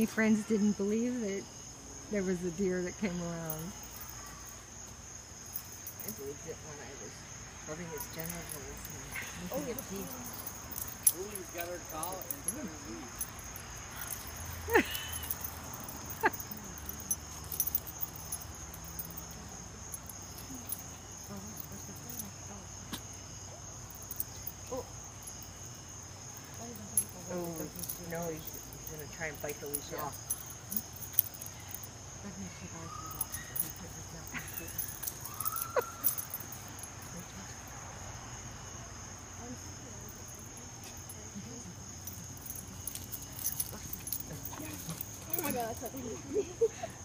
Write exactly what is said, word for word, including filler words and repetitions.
My friends didn't believe that there was a deer that came around. I believed it when I was rubbing his genitals and Oh, making his teeth. Julie's got her collar instead of me. Oh, no, he's, he's going to try and bite the leash Yeah. off. Oh my god, that's